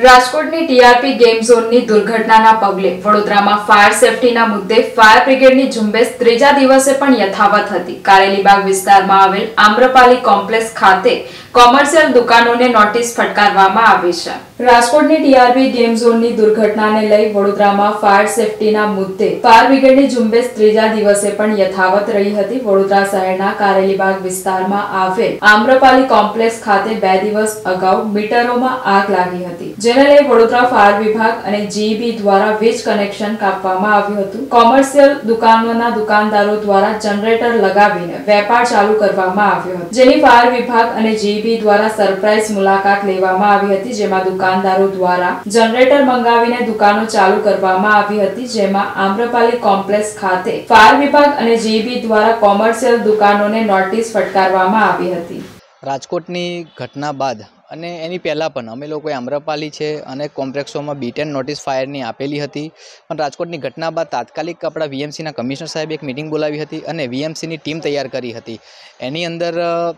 રાજકોટની TRP game ઝોનની દુર્ઘટનાના પગલે વડોદરામાં ફાયર સેફટીના મુદ્દે ફાયર બ્રિગેડની ઝુંબેશ ત્રીજા દિવસે પણ યથાવત હતી। કારેલીબાગ વિસ્તારમાં આવેલ આમ્રપાલી કોમ્પ્લેક્સ ખાતે કોમર્શિયલ દુકાનોને નોટિસ ફટકારવામાં આવી છે। રાજકોટની ટીઆરપી ગેમ ઝોનની દુર્ઘટનાને લઈ વડોદરામાં ફાયર સેફટીના મુદ્દે ફાયર બ્રિગેડની ઝુંબેશ ત્રીજા દિવસે પણ યથાવત રહી હતી। વડોદરા શહેરના કારેલીબાગ વિસ્તારમાં આવેલ આમ્રપાલી કોમ્પ્લેક્સ ખાતે 2 દિવસ અગાઉ મીટરોમાં આગ લાગી હતી, જેને લઈ વડોદરા ફાયર વિભાગ અને જીઈબી દ્વારા વીજ કનેક્શન કાપવામાં આવ્યું હતું। કોમર્શિયલ દુકાનોના દુકાનદારો દ્વારા જનરેટર લગાવીને વેપાર ચાલુ કરવામાં આવ્યો હતો, જેની ફાયર વિભાગ અને જીઈબી દ્વારા સરપ્રાઇઝ મુલાકાત લેવામાં આવી હતી, જેમાં દુકાનદારો દ્વારા જનરેટર મંગાવીને દુકાનો ચાલુ કરવામાં આવી હતી, જેમાં આમ્રપાલી કોમ્પ્લેક્સ ખાતે ફાયર વિભાગ અને જીઈબી દ્વારા કોમર્શિયલ દુકાનોને નોટિસ ફટકારવામાં આવી હતી। રાજકોટની ઘટના બાદ અને એની પહેલાં પણ અમે લોકોએ આમ્રપાલી છે અને કોમ્પ્લેક્સોમાં B10 નોટિસ ફાયરની આપેલી હતી, પણ રાજકોટની ઘટના બાદ તાત્કાલિક આપણા વીએમસીના કમિશનર સાહેબે એક મિટિંગ બોલાવી હતી અને વીએમસીની ટીમ તૈયાર કરી હતી। એની અંદર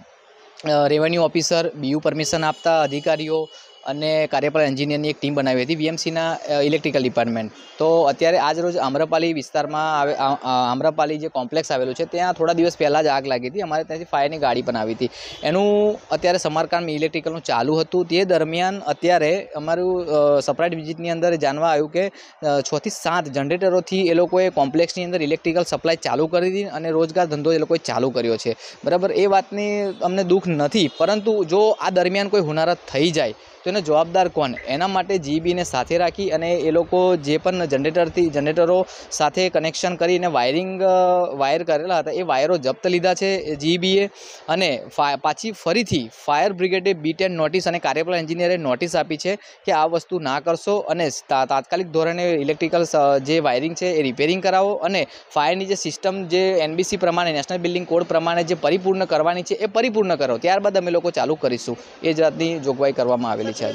રેવન્યુ ઓફિસર, બીયુ પરમિશન આપતા અધિકારીઓ અને કાર્યપાલક એન્જિનિયરની એક ટીમ બનાવી હતી વીએમસીના ઇલેક્ટ્રિકલ ડિપાર્ટમેન્ટ। તો અત્યારે આજ રોજ આમ્રપાલી વિસ્તારમાં આમ્રપાલી જે કોમ્પ્લેક્સ આવેલું છે ત્યાં થોડા દિવસ પહેલાં જ આગ લાગી હતી। અમારે ત્યાંથી ફાયરની ગાડી પણ આવી હતી, એનું અત્યારે સમારકામ ઇલેક્ટ્રિકલનું ચાલુ હતું। તે દરમિયાન અત્યારે અમારું સરપ્રાઇઝ વિઝિટની અંદર જાણવા આવ્યું કે 6 થી 7 જનરેટરોથી એ લોકોએ કોમ્પ્લેક્સની અંદર ઇલેક્ટ્રિકલ સપ્લાય ચાલુ કરી હતી અને રોજગાર ધંધો એ લોકોએ ચાલુ કર્યો છે, બરાબર। એ વાતની અમને દુઃખ નથી, પરંતુ જો આ દરમિયાન કોઈ હોનારત થઈ જાય તો એનો જવાબદાર કોણ? એના માટે જીબીને સાથે રાખી અને એ લોકો જે પણ જનરેટરો સાથે કનેક્શન કરીને વાયર કરેલા હતા એ વાયરો જપ્ત લીધા છે જીબીએ, અને પાછી ફરીથી ફાયર બ્રિગેડે B10 નોટિસ અને કાર્યપાલક એન્જિનિયરે નોટિસ આપી છે કે આ વસ્તુ ના કરશો અને તાત્કાલિક ધોરણે ઇલેક્ટ્રિકલ જે વાયરિંગ છે એ રિપેરિંગ કરાવો અને ફાયરની જે સિસ્ટમ જે NBC પ્રમાણે, નેશનલ બિલ્ડિંગ કોડ પ્રમાણે જે પરિપૂર્ણ કરવાની છે એ પરિપૂર્ણ કરો, ત્યારબાદ અમે લોકો ચાલુ કરીશું। એ જાતની જોગવાઈ કરવામાં આવેલી છે।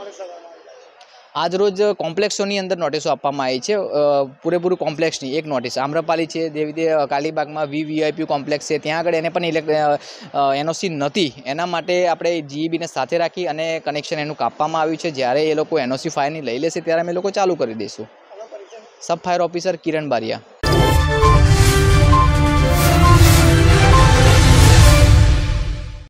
આજરોજ કોમ્પ્લેક્સોની અંદર નોટિસો આપવામાં આવી છે, પૂરેપૂરું કોમ્પ્લેક્સની એક નોટિસ આમ્રપાલી છે, દેવી કાલીબાગમાં VVIP કોમ્પ્લેક્સ છે, ત્યાં આગળ એને પણ NOC નથી, એના માટે આપણે જીઈબીને સાથે રાખી અને કનેક્શન એનું કાપવામાં આવ્યું છે। જ્યારે એ લોકો NOC ફાયરની લઈ લેશે ત્યારે અમે લોકો ચાલુ કરી દઈશું। Sub fire officer Kiran Bariya.